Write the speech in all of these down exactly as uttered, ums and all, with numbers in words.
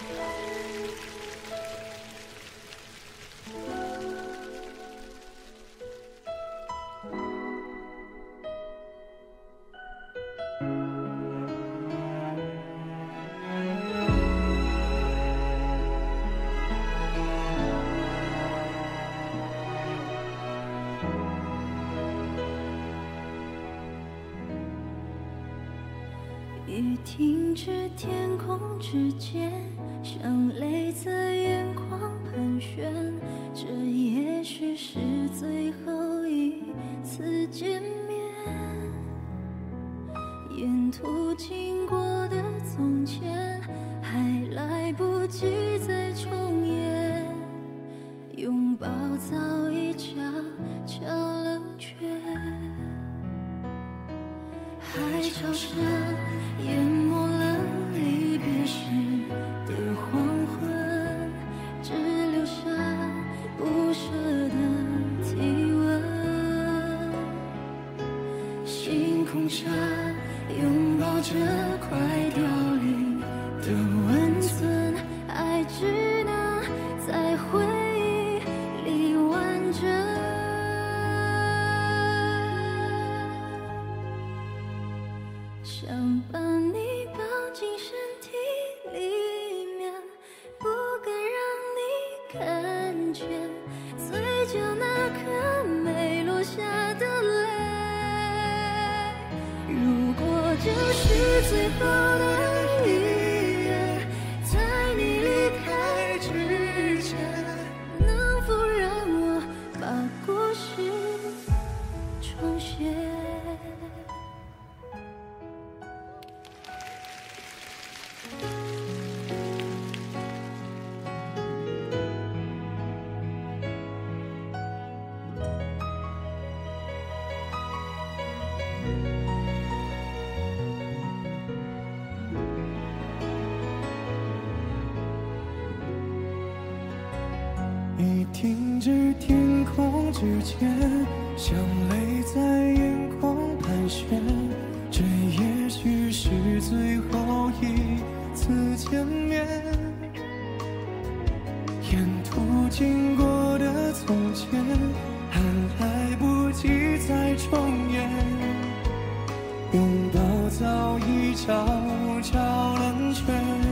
雨停止，天空之间，像泪在眼眶盘旋。这也许是最后一次见面。沿途经过的从前，还来不及再重演。拥抱早已悄悄冷却。海潮声淹没了离别时的黄昏，只留下不舍的体温。星空下拥抱着快凋零的温存，爱只能在回忆里完整。想把你抱进身体里面，不敢让你看见嘴角那颗没落下的泪。如果这是最后的一夜，在你离开之前，能否让我把故事重写？ 雨停止，天空之间，像泪在眼眶盘旋。这也许是最后一次见面。沿途经过的从前，还来不及再重演。拥抱早已悄悄冷却。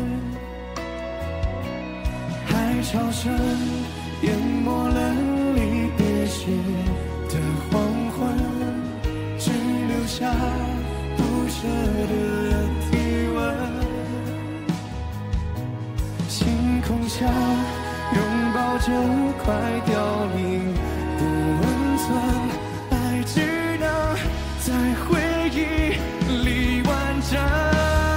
海潮声淹没了离别时的黄昏，只留下不舍的体温。星空下拥抱着快凋零的温存，爱只能在回忆里完整。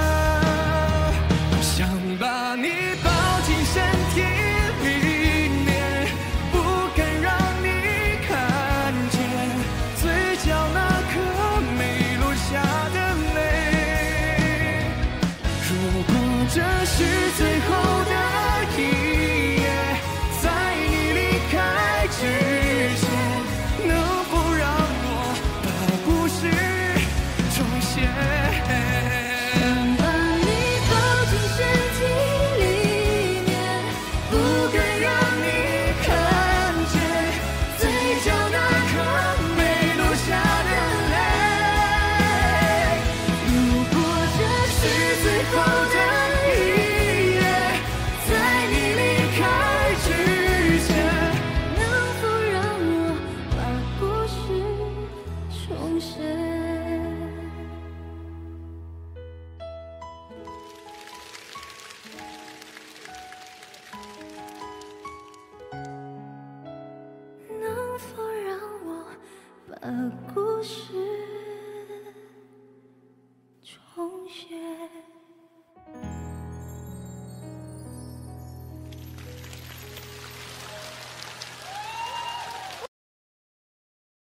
想把你抱进身体里面，不敢让你看见嘴角那颗没落下的泪。如果这是最后的一夜，在你离开之前，能否让我把故事重写？ 重写。